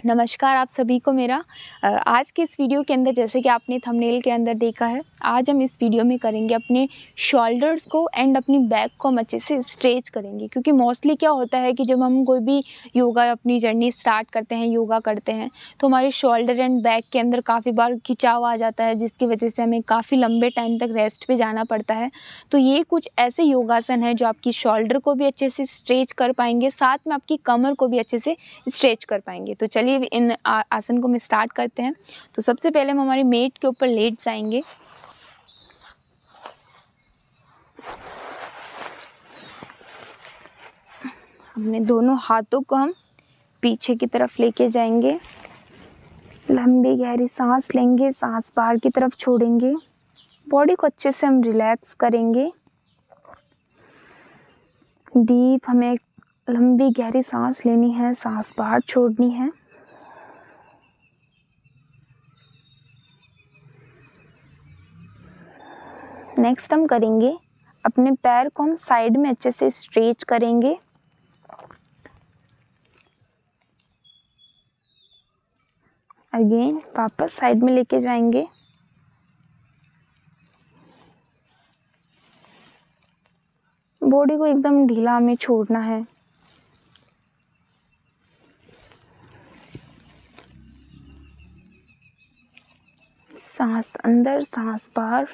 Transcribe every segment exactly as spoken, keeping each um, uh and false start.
नमस्कार आप सभी को मेरा अ, आज के इस वीडियो के अंदर जैसे कि आपने थंबनेल के अंदर देखा है, आज हम इस वीडियो में करेंगे अपने शोल्डर्स को एंड अपनी बैक को हम अच्छे से स्ट्रेच करेंगे। क्योंकि मोस्टली क्या होता है कि जब हम कोई भी योगा अपनी जर्नी स्टार्ट करते हैं, योगा करते हैं, तो हमारे शोल्डर एंड बैक के अंदर काफ़ी बार खिंचाव आ जाता है, जिसकी वजह से हमें काफ़ी लंबे टाइम तक रेस्ट पे जाना पड़ता है। तो ये कुछ ऐसे योगासन हैं जो आपकी शोल्डर को भी अच्छे से स्ट्रेच कर पाएंगे, साथ में आपकी कमर को भी अच्छे से स्ट्रेच कर पाएंगे। तो चलिए इन आ, आसन को हम स्टार्ट करते हैं। तो सबसे पहले हम हमारी मेट के ऊपर लेट जाएंगे। अपने दोनों हाथों को हम पीछे की तरफ लेके जाएंगे। लंबी गहरी सांस लेंगे, सांस बाहर की तरफ छोड़ेंगे। बॉडी को अच्छे से हम रिलैक्स करेंगे। डीप हमें लंबी गहरी सांस लेनी है, सांस बाहर छोड़नी है। नेक्स्ट हम करेंगे अपने पैर को हम साइड में अच्छे से स्ट्रेच करेंगे। अगेन वापस साइड में लेके जाएंगे। बॉडी को एकदम ढीला हमें छोड़ना है। सांस अंदर, सांस बाहर।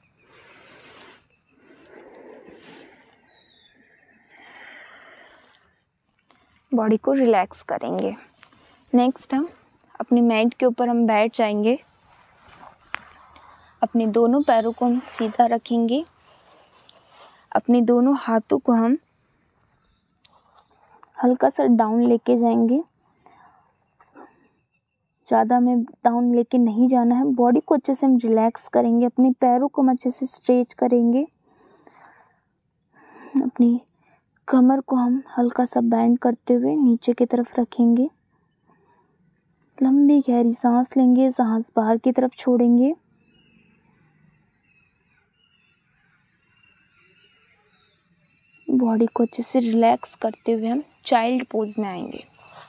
बॉडी को रिलैक्स करेंगे। नेक्स्ट हम अपनी मैट के ऊपर हम बैठ जाएंगे। अपने दोनों पैरों को हम सीधा रखेंगे। अपने दोनों हाथों को हम हल्का सा डाउन लेके जाएंगे। ज़्यादा हमें डाउन लेके नहीं जाना है। बॉडी को अच्छे से हम रिलैक्स करेंगे। अपने पैरों को हम अच्छे से स्ट्रेच करेंगे। अपनी कमर को हम हल्का सा बेंड करते हुए नीचे की तरफ रखेंगे। लंबी गहरी सांस लेंगे, सांस बाहर की तरफ छोड़ेंगे। बॉडी को अच्छे से रिलैक्स करते हुए हम चाइल्ड पोज में आएंगे।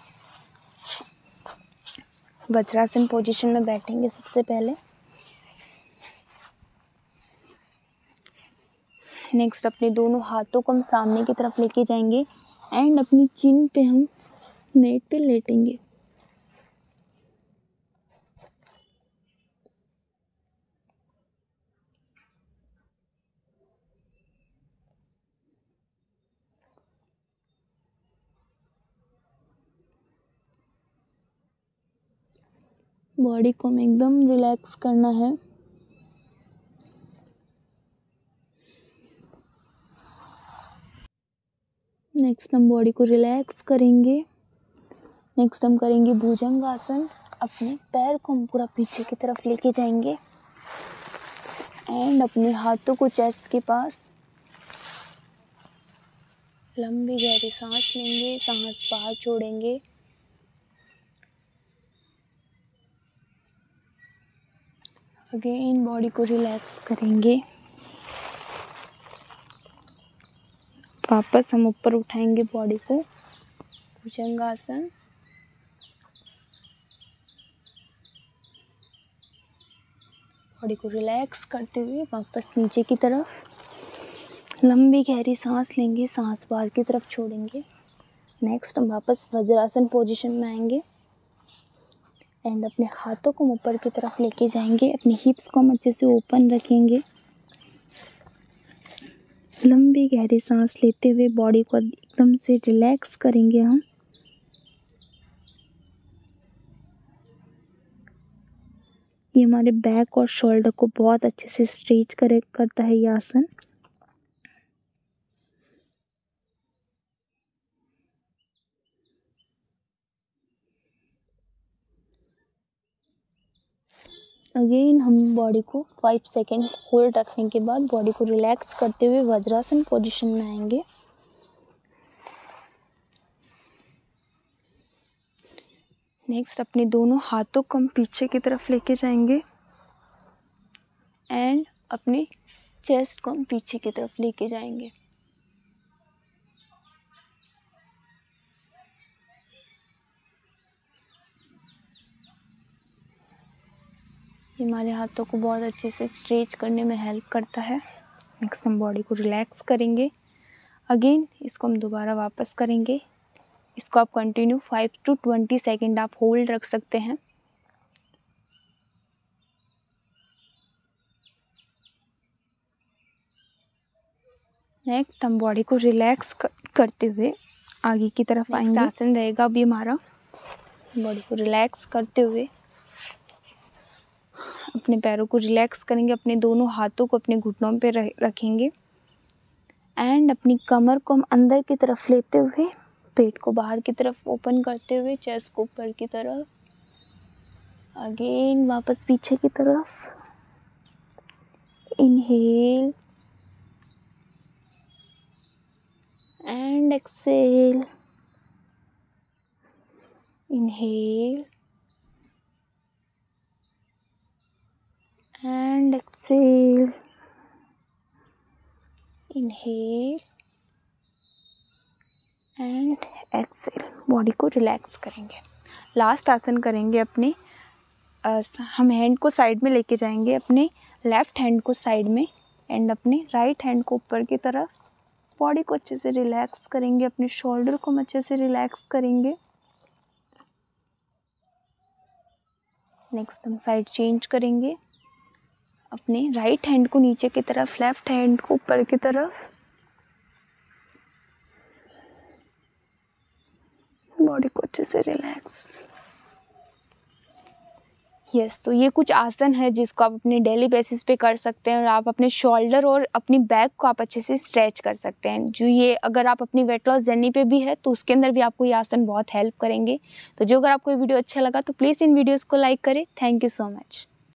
वज्रासन पोजीशन में बैठेंगे सबसे पहले। नेक्स्ट अपने दोनों हाथों को हम सामने की तरफ लेके जाएंगे एंड अपनी चिन पे हम मैट पे लेटेंगे। बॉडी को हमें एकदम रिलैक्स करना है। नेक्स्ट हम बॉडी को रिलैक्स करेंगे। नेक्स्ट हम करेंगे भुजंगासन। अपने पैर को हम पूरा पीछे की तरफ लेके जाएंगे एंड अपने हाथों को चेस्ट के पास। लंबी गहरी सांस लेंगे, सांस बाहर छोड़ेंगे। अगेन बॉडी को रिलैक्स करेंगे। वापस हम ऊपर उठाएंगे बॉडी को, भुजंगासन। बॉडी को रिलैक्स करते हुए वापस नीचे की तरफ लंबी गहरी सांस लेंगे, सांस बाहर की तरफ छोड़ेंगे। नेक्स्ट हम वापस वज्रासन पोजीशन में आएंगे एंड अपने हाथों को ऊपर की तरफ लेके जाएंगे। अपनी हिप्स को हम अच्छे से ओपन रखेंगे। लंबी गहरी सांस लेते हुए बॉडी को एकदम से रिलैक्स करेंगे हम। ये हमारे बैक और शोल्डर को बहुत अच्छे से स्ट्रेच करे करता है ये आसन। अगेन हम बॉडी को फाइव सेकेंड होल्ड रखने के बाद बॉडी को रिलैक्स करते हुए वज्रासन पोजीशन में आएंगे। नेक्स्ट अपने दोनों हाथों को हम पीछे की तरफ लेके जाएंगे एंड अपने चेस्ट को हम पीछे की तरफ लेके जाएंगे। ये हमारे हाथों को बहुत अच्छे से स्ट्रेच करने में हेल्प करता है। नेक्स्ट हम बॉडी को रिलैक्स करेंगे। अगेन इसको हम दोबारा वापस करेंगे। इसको आप continue five to twenty second आप होल्ड रख सकते हैं। नेक्स्ट हम बॉडी को रिलैक्स करते हुए आगे की तरफ आएंगे। आसन रहेगा अभी हमारा। बॉडी को रिलैक्स करते हुए अपने पैरों को रिलैक्स करेंगे। अपने दोनों हाथों को अपने घुटनों पे रखेंगे एंड अपनी कमर को हम अंदर की तरफ लेते हुए पेट को बाहर की तरफ ओपन करते हुए चेस्ट को ऊपर की तरफ, अगेन वापस पीछे की तरफ। Inhale and exhale, inhale and exhale, inhale and exhale. Body को रिलैक्स करेंगे। लास्ट आसन करेंगे अपने आ, हम हैंड को साइड में लेके जाएंगे, अपने लेफ़्ट हैंड को साइड में एंड अपने राइट हैंड को ऊपर की तरफ। बॉडी को अच्छे से रिलैक्स करेंगे। अपने शोल्डर को हम अच्छे से रिलैक्स करेंगे। नेक्स्ट हम साइड चेंज करेंगे। अपने राइट हैंड को नीचे की तरफ, लेफ़्ट हैंड को ऊपर की तरफ। बॉडी को अच्छे से रिलैक्स। यस yes, तो ये कुछ आसन है जिसको आप अपने डेली बेसिस पे कर सकते हैं और आप अपने शोल्डर और अपनी बैक को आप अच्छे से स्ट्रेच कर सकते हैं। जो ये अगर आप अपनी वेट लॉस जर्नी पे भी है तो उसके अंदर भी आपको ये आसन बहुत हेल्प करेंगे। तो जो अगर आपको ये वीडियो अच्छा लगा तो प्लीज़ इन वीडियोज़ को लाइक करें। Thank you so much.